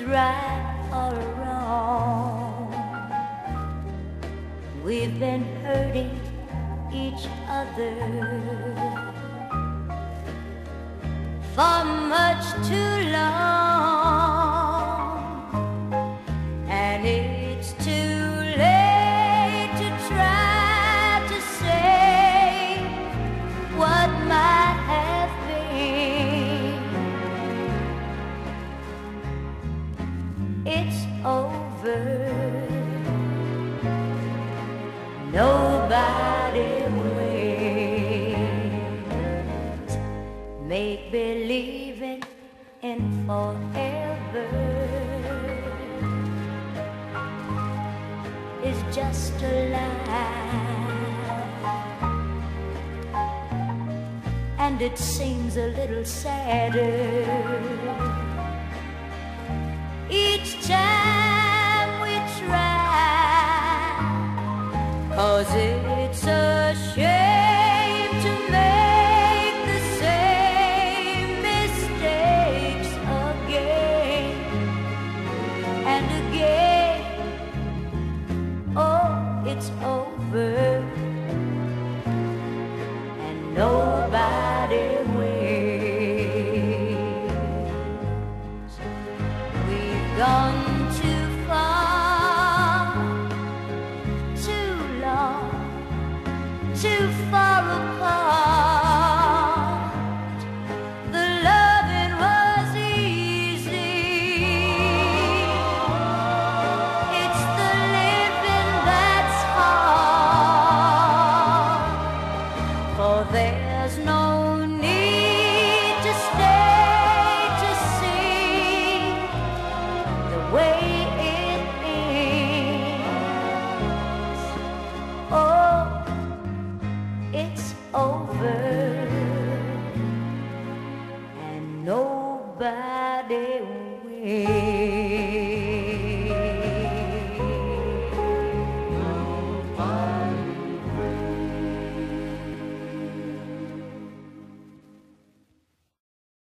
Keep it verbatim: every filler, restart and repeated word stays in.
right or wrong. We've been hurting each other for much too long, and it's too late to try to say what might have been. It's over. Nobody wins. Make believing in forever is just a lie, and it seems a little sadder each time we try, 'cause it's a shame to make the same mistakes again and again. Oh, it's over, and nobody wins. We've gone too far, too long, too far apart. The loving was easy. It's the living that's hard, for there's no need to stay to see the way it ends. Oh, it's over, and nobody wins.